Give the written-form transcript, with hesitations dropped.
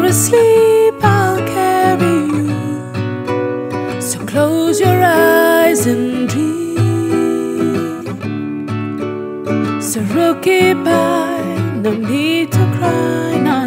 asleep, I'll carry you. So close your eyes and dream. So rocky bye, no need to cry now.